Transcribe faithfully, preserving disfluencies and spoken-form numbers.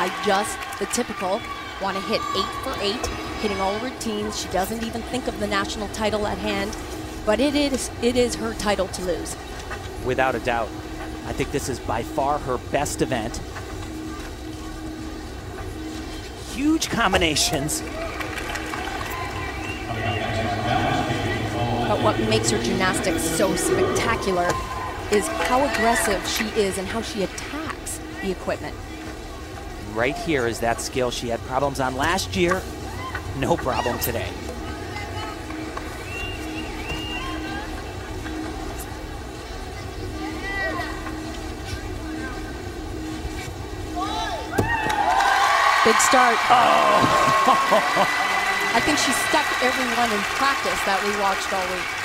I just, the typical, want to hit eight for eight, hitting all routines. She doesn't even think of the national title at hand, but it is, it is her title to lose. Without a doubt. I think this is by far her best event. Huge combinations. But what makes her gymnastics so spectacular is how aggressive she is and how she attacks the equipment. Right here is that skill she had problems on last year. No problem today. Big start. Oh. I think she stuck everyone in practice that we watched all week.